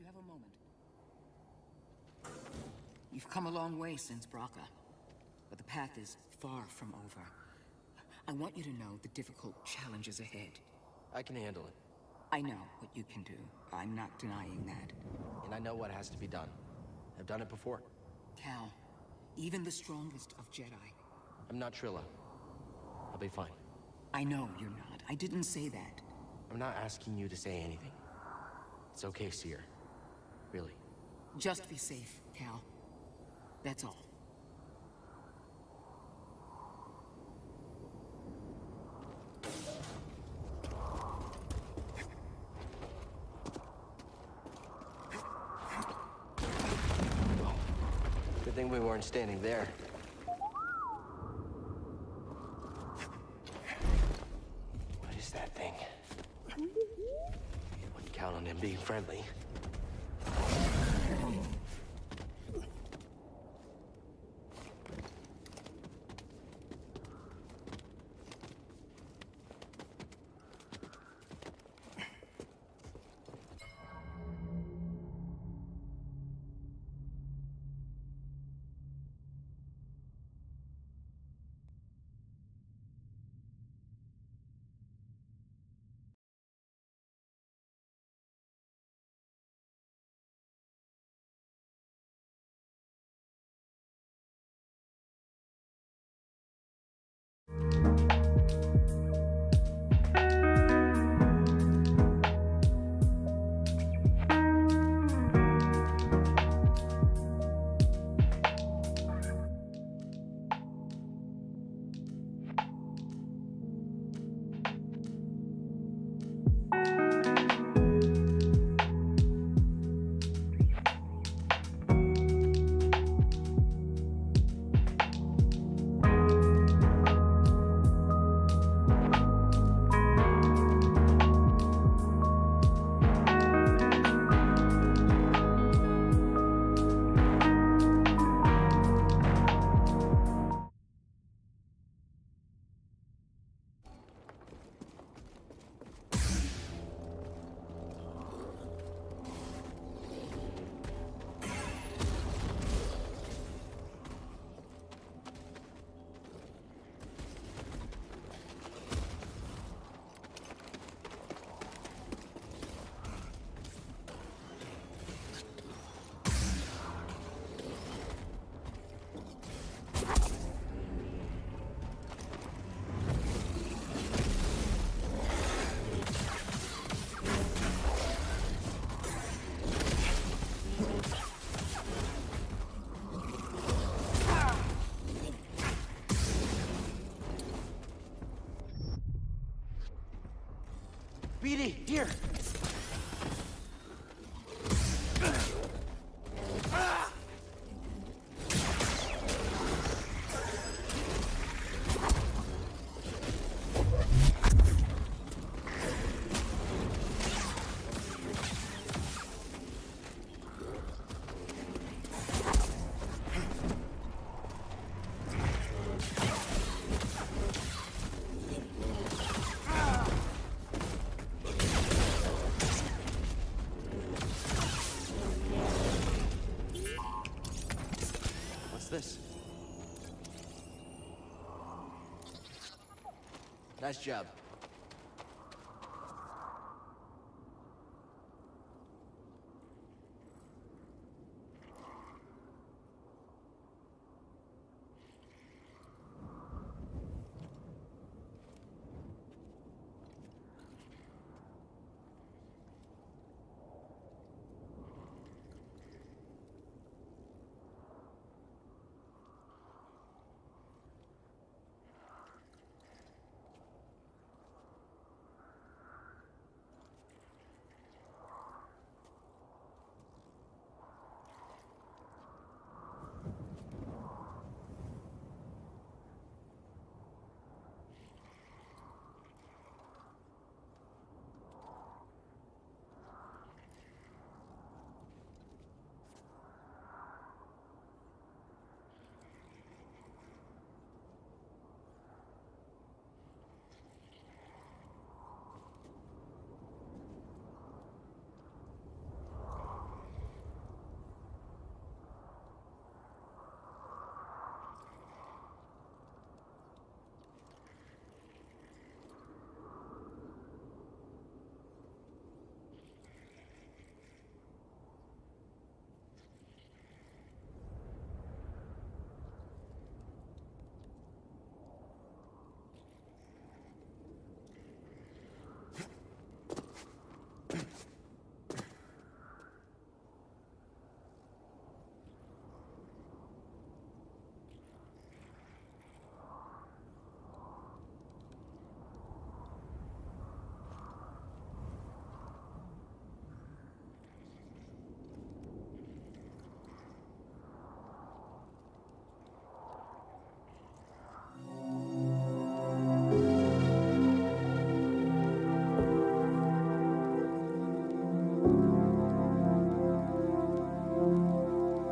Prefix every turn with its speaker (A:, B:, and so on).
A: you have a moment? You've come a long way since Bracca, but the path is far from over. I want you to know the difficult challenges ahead.
B: I can handle it.
A: I know what you can do. I'm not denying that.
B: And I know what has to be done. I've done it before.
A: Cal, even the strongest of Jedi.
B: I'm not Trilla. I'll be fine.
A: I know you're not. I didn't say that.
B: I'm not asking you to say anything. It's okay, Cere. Really.
A: Just be safe, Cal. That's all.
B: Good thing we weren't standing there. What is that thing? Wouldn't count on him being friendly. BD, here! This. Nice job.